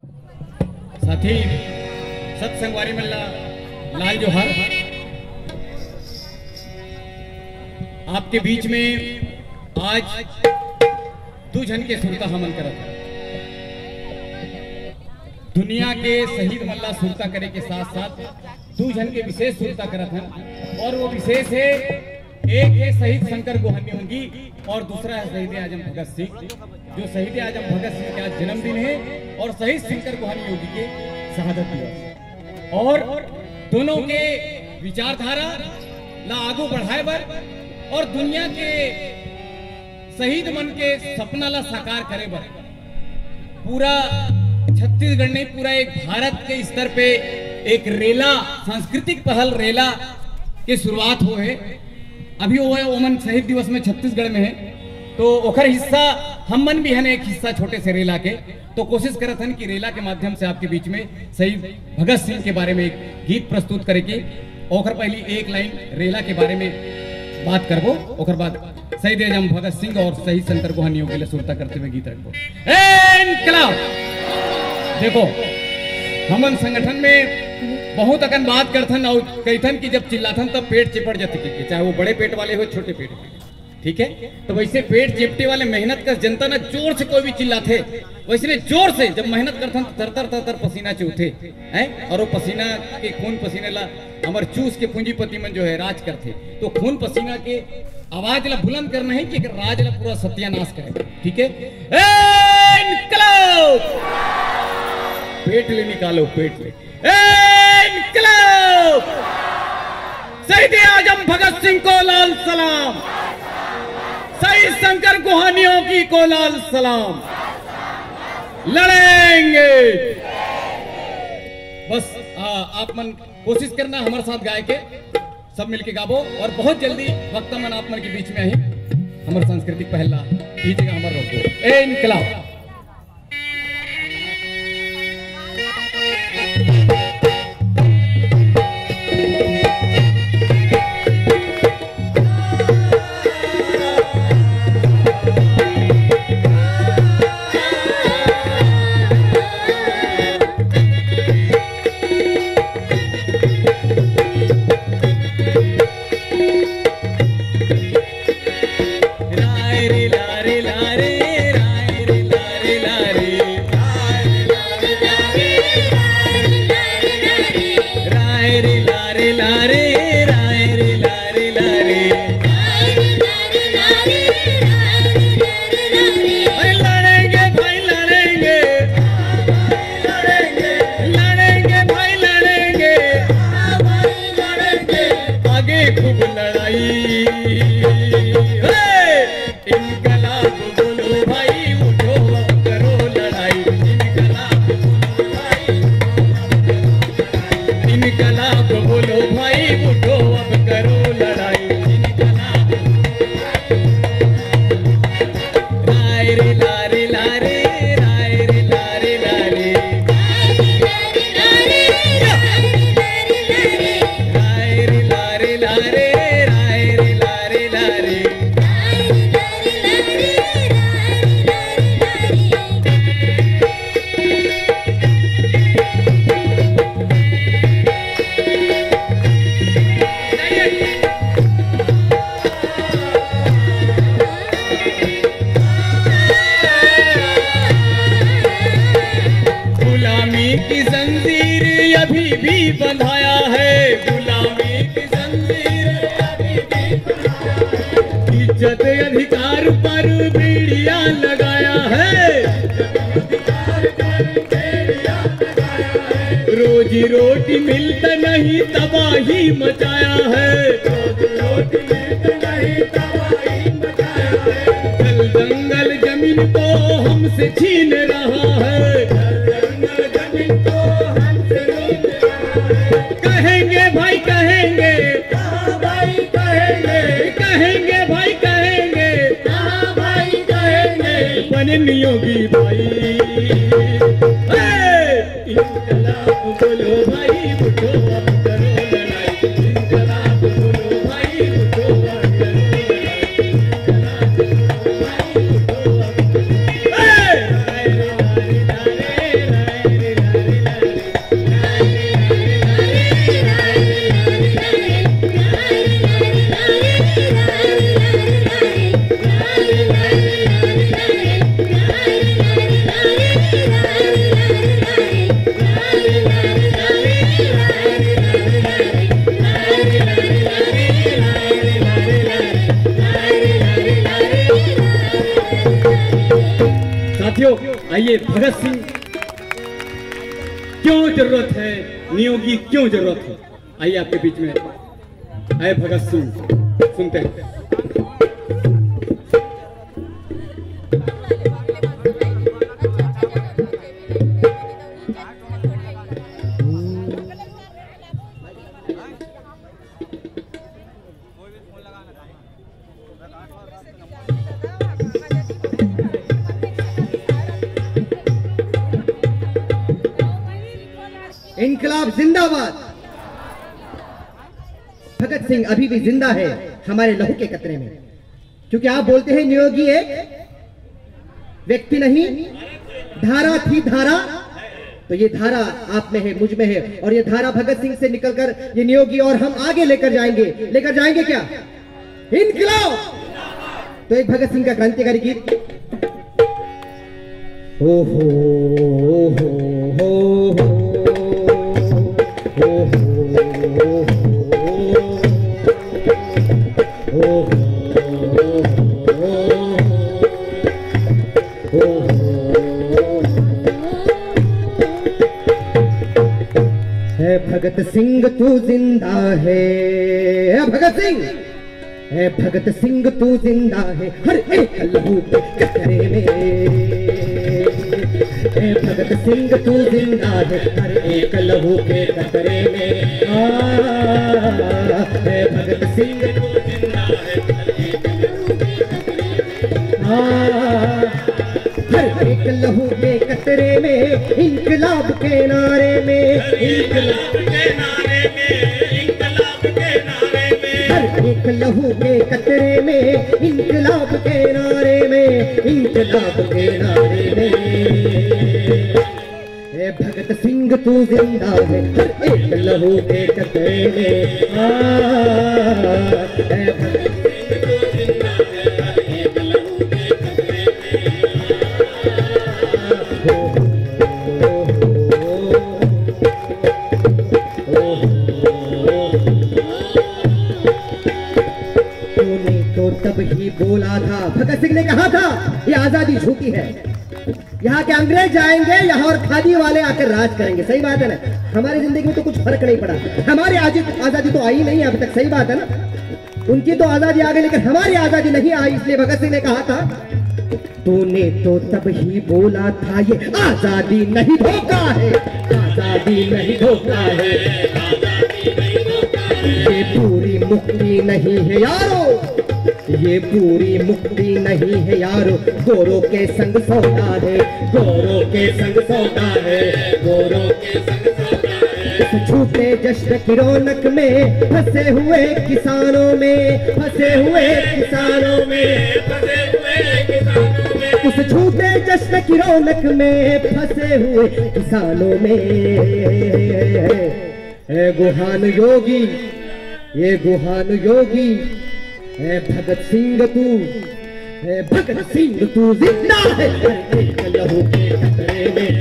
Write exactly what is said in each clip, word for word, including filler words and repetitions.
साथी सत्संगवारी मल्ला लाल जोहार आपके बीच में आज दो जन के सुरता हमन करत है। दुनिया के शहीद मल्ला सुरता करे के साथ साथ दो जन के विशेष सुरता करत हैं और वो विशेष है, एक है शहीद शंकर गुहा नियोगी और दूसरा है शहीद आजम भगत सिंह। जो शहीद आजम भगत सिंह का जन्मदिन है और शहीद शंकर गुहा नियोगी के शहादत दिवस, और दोनों के विचारधारा ला आगू बढ़ाए बर और दुनिया के शहीद मन के सपना ला साकार करे बर पूरा छत्तीसगढ़ ने पूरा एक भारत के स्तर पे एक रेला सांस्कृतिक पहल रेला के शुरुआत हो है। अभी वो है ओमन शहीद दिवस में छत्तीसगढ़ में है, तो ओखर हिस्सा हम मन भी है एक हिस्सा छोटे से रेला के, तो कोशिश करत हन कि रेला के माध्यम से आपके बीच में शहीद भगत सिंह के बारे में एक गीत प्रस्तुत करे के। ओखर पहली एक लाइन रेला के बारे में बात करबो, ओखर बाद शहीद आजम भगत सिंह और शहीद शंकर गुहा नियोगी ले सुरता करते हुए गीत रखबो। देखो हमन संगठन में बहुत अकन बात करथन और कहथन कि जब चिल्लाथन तब पेट चिपट जाते, चाहे वो बड़े पेट वाले हो छोटे पेट वाले, ठीक है। तो वैसे पेट चिपटे वाले मेहनत कर जनता ना जोर से कोई भी चिल्लाते, वैसे जोर से जब मेहनत करथन तर तर तर तर पसीना चूथे हैं, और वो पसीना के खून पसीने ला हमार चूस के पूंजीपति मन जो है राज करते, तो खून पसीना के आवाज ला बुलंद करना है कि राज ला पूरा सत्यानाश करे, ठीक है। पेट ले निकालो, पेट ले इनकलाब। शहीद आजम भगत सिंह को लाल सलाम, शहीद शंकर गुहा नियोगी को लाल सलाम। लड़ेंगे बस। आ, आप मन कोशिश करना हमारे साथ गाय के सब मिलके गाबो, और बहुत जल्दी वक्त मन आप मन के बीच में आई हमारे सांस्कृतिक पहला ये जगह हमारे रोको। ए इनकलाब अधिकार पर बेड़िया लगाया है, रोजी रोटी मिलता नहीं तबाही मचाया है, जल जंगल जमीन को हमसे छीन रहा है, कहेंगे भाई कहेंगे, कहेंगे भाई कहेंगे, बने नियोगी भाई। इनकलाब बोलो भाई उठो अब करो लड़ाई, इनकलाब बोलो भाई उठो अब करो लड़ाई, इनकलाब बोलो भाई उठो अब करो। राय रे राय रे राय रे साथियों आइए, भगत सिंह क्यों जरूरत है, नियोगी क्यों जरूरत है, आइए आपके बीच में आए भगत सिंह, सुनते हैं। इनकलाब जिंदाबाद। भगत सिंह अभी भी जिंदा है हमारे लहू के कतरे में, क्योंकि आप बोलते हैं नियोगी एक व्यक्ति नहीं, धारा थी धारा, तो ये धारा आप में है, मुझ में है, और ये धारा भगत सिंह से निकलकर ये नियोगी और हम आगे लेकर जाएंगे। लेकर जाएंगे क्या? इनकलाब। तो एक भगत सिंह का क्रांतिकारी गीत। ओ हो हो हो हो भगत सिंह तू जिंदा है, भगत सिंह है, भगत सिंह तू जिंदा है हर एक लहू के कतरे में, है भगत सिंह तू जिंदा है हर एक लहू के कतरे में, है भगत सिंह तू जिंदा है हर एक लहू के कतरे में, हर एक लहू के कतरे में, इनकलाब के नारे में, इनकलाब के नारे में, इनकलाब के नारे में, हर एक लहू के कतरे में, इनकलाब के नारे में, इनकलाब के नारे में, ए भगत सिंह तू जिंदा है हर एक लहू के कतरे में, आ ए भगत सिंह तू जिंदा है हर एक लहू के कतरे में। तो तब ही बोला था, भगत सिंह ने कहा था ये आजादी झूठी है, यहाँ के अंग्रेज जाएंगे यहाँ और खादी वाले आकर राज करेंगे। सही बात है ना, हमारी जिंदगी में तो कुछ फर्क नहीं पड़ा, हमारी आजादी तो आई नहीं अभी तक। सही बात है ना, उनकी तो आजादी आ गई लेकिन हमारी आजादी नहीं आई। इसलिए भगत सिंह ने कहा था, तूने तो तब ही बोला था ये आजादी नहीं धोखा है, आजादी नहीं धोखा है, आजादी नहीं धोखा है, ये पूरी मुक्ति नहीं है यारो, ये पूरी मुक्ति नहीं है यारो, गोरों के संग सौदा है, गोरों के संग सौदा है, गोरों के संग सौदा है, इस झूठे जश्न की रौनक में फंसे हुए किसानों में, फंसे हुए किसानों में, फंसे हुए किसानों में, उस झूठे जश्न की रौनक में फंसे हुए किसानों में, ए गुहा नियोगी, ये गुहा नियोगी, ए भगत सिंह तू, ए भगत सिंह तू जिंदा है हर एक लहू के कतरे में,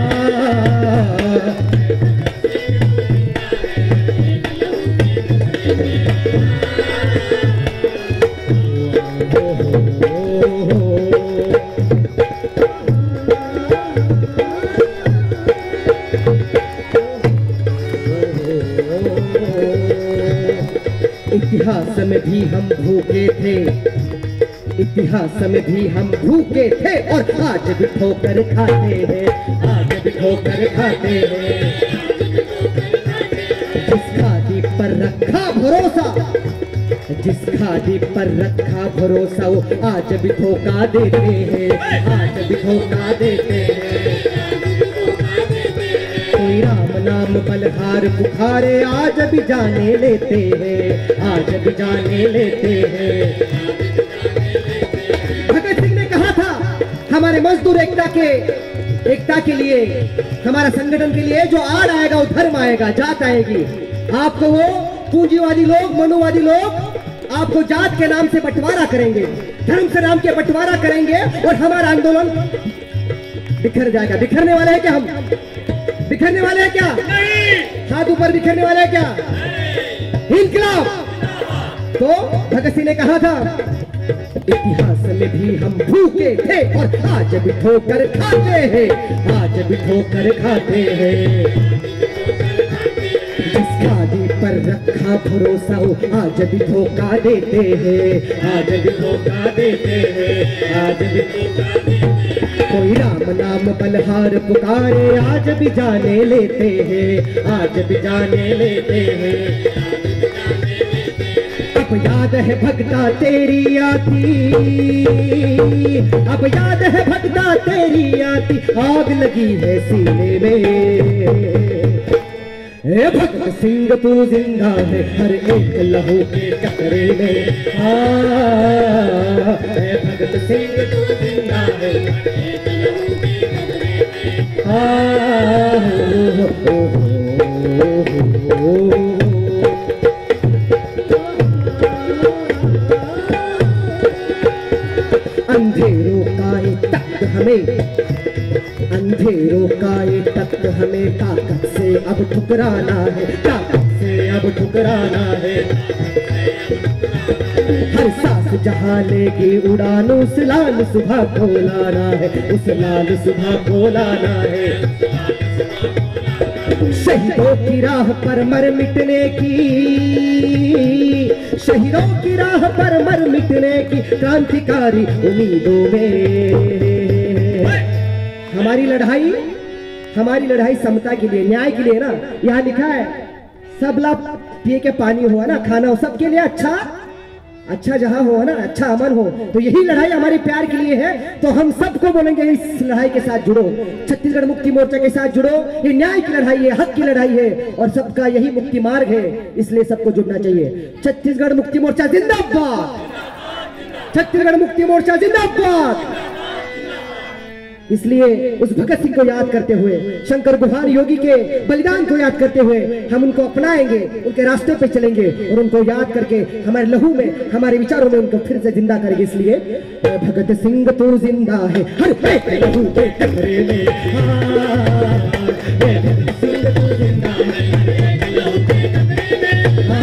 इतिहास में भी हम भूखे थे, इतिहास में भी हम भूखे थे और आज भी ठोकर खाते हैं, आज भी ठोकर खाते हैं, जिस खादी पर रखा भरोसा, जिस खादी पर रखा भरोसा वो आज भी धोखा देते हैं, आज भी धोखा देते हैं, कोई राम नाम बलहार पुकारे आज भी जाने लेते हैं, आज भी जाने लेते हैं। भगत सिंह ने कहा था हमारे मजदूर एकता के एकता के लिए, हमारा संगठन के लिए जो आड़ आएगा वो धर्म आएगा, जात आएगी। आपको वो पूंजीवादी लोग, मनुवादी लोग आपको जात के नाम से बंटवारा करेंगे, धर्म से नाम के बंटवारा करेंगे और हमारा आंदोलन बिखर जाएगा। बिखरने वाले हैं क्या हम? बिखरने वाले हैं क्या? हाथ ऊपर, बिखरने वाले हैं क्या? इनकलाब। तो भगत सिंह ने कहा था इतिहास में भी हम भूखे थे और आज भी ठोकर खाते हैं, आज भी ठोकर खाते हैं। जिस खादी पर रखा भरोसा हो आज भी धोखा देते हैं, आज भी धोखा देते हैं, आज भी धोखा देते हैं। कोई राम नाम बलहार पुकारे आज भी जाने लेते हैं, आज भी जाने लेते हैं। अब याद है भगता तेरी आती, अब याद है भगता तेरी आती, आग लगी है सीने में। ए भगत सिंह तू जिंदा है हर एक लहू के टकरे में, हाँ भगत सिंह तू जिंदा है हर एक लहू के टकरे में, हाँ हो हो हो हो। अंधेरों का ये तख्त हमें, अंधेरों का ये तख्त हमें ताकत से अब ठुकराना है, ताकत से अब ठुकराना है। हर सांस जहाँ लेगी उड़ान उस लाल सुबह को लाना है, उस लाल सुबह को लाना है। शहीदों की राह पर मर मिटने की, शहीदों की राह पर मर मिटने की क्रांतिकारी उम्मीदों में हमारी लड़ाई, हमारी लड़ाई समता के लिए, न्याय के लिए ना। यहाँ लिखा है सब लाभ पिए के पानी हो ना, खाना हो, सबके लिए अच्छा, अच्छा जहां हो ना, अच्छा अमन हो। तो यही लड़ाई हमारे प्यार के लिए है। तो हम सबको बोलेंगे इस लड़ाई के साथ जुड़ो, छत्तीसगढ़ मुक्ति मोर्चा के साथ जुड़ो। ये न्याय की लड़ाई है, हक की लड़ाई है और सबका यही मुक्ति मार्ग है, इसलिए सबको जुड़ना चाहिए। छत्तीसगढ़ मुक्ति मोर्चा जिंदाबाद, छत्तीसगढ़ मुक्ति मोर्चा जिंदाबाद। इसलिए उस भगत सिंह को याद करते हुए, शंकर गुहा नियोगी के बलिदान को याद करते हुए हम उनको अपनाएंगे, उनके रास्ते पे चलेंगे और उनको याद करके हमारे लहू में, हमारे विचारों में उनको फिर से जिंदा करेंगे। इसलिए भगत सिंह तो जिंदा है हर एक लहू के टकरे में, भगत सिंह तो जिंदा है हर एक लहू के टकरे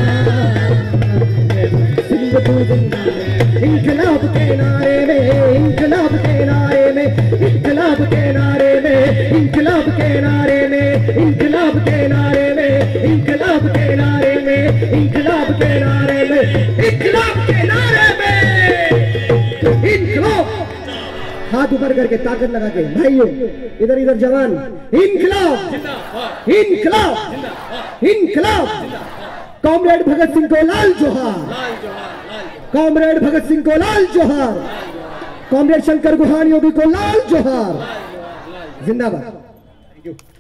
में, भगत सिंह तो जिंदा है। इनकलाब के नारे में, इनकलाब के नारे में, इनकलाब के नारे में, इनकलाब के नारे में, इनकलाब के नारे में, इनकलाब के नारे में, इनकलाब के नारे में, इनकलाब के नारे में, इनकलाब। हाथ ऊपर करके ताकत लगा के भाइयों, इधर इधर जवान, इनकलाब, इनकलाब, इनकलाब। कॉमरेड भगत सिंह को लाल जोहार, कॉमरेड भगत सिंह को लाल जोहार, कॉमरेड शंकर गुहा नियोगी को लाल जोहार, जिंदाबाद। Thank you.